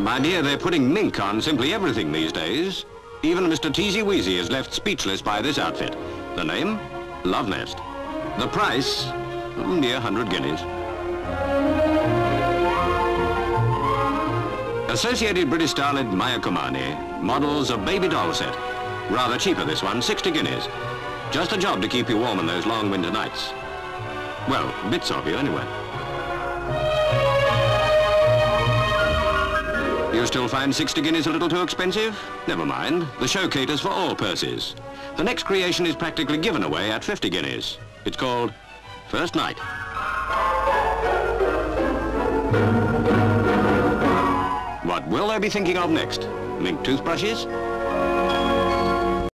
My dear, they're putting mink on simply everything these days. Even Mr. Teasie-Weasie is left speechless by this outfit. The name? Love Nest. The price? Near 100 guineas. Associated British starlet Mya Koumani models a baby doll set. Rather cheaper this one, 60 guineas. Just a job to keep you warm on those long winter nights. Well, bits of you anyway. You still find 60 guineas a little too expensive? Never mind, the show caters for all purses. The next creation is practically given away at 50 guineas. It's called First Night. What will they be thinking of next? Mink toothbrushes?